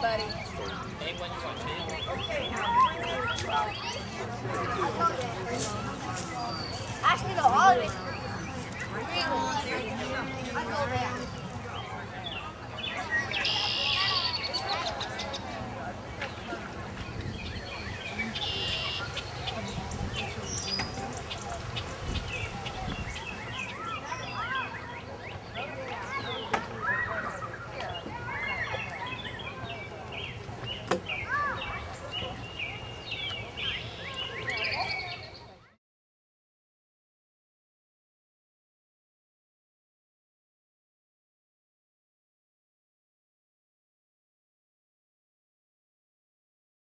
buddy. Anyone you want to? Actually, no, all of it. Green one.